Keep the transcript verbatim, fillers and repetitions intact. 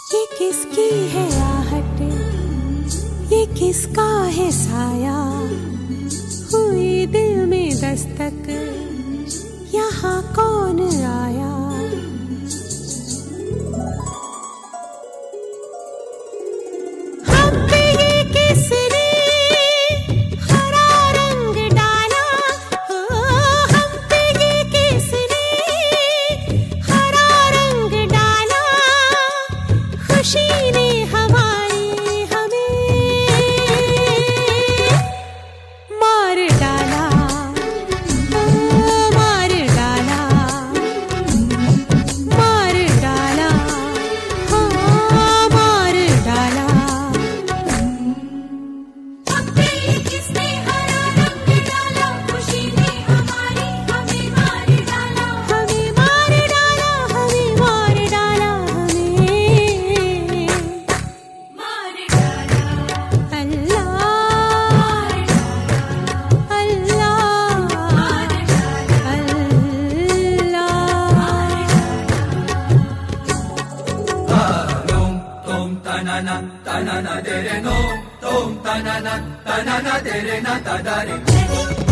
ये किसकी है आहट, ये किसका है साया, हुई दिल में दस्तक, यहाँ कौन आया। हम पे ये किसने हरा रंग डाला, हो हम पे ये किसने हरा रंग डाला, खुशी ने हमारी हमें मार डाला, मार डाला, मार डाला, हाँ मार डाला। हम पे ये किसने हरा रंग डाला, खुशी ने हमारी हमें मार डाला, हमें मार डाला, हमें मार डाला, हमें मार डाला। अल्लाह Tanana, tanana, dere no, tom tanana, tanana, dere na, tadare.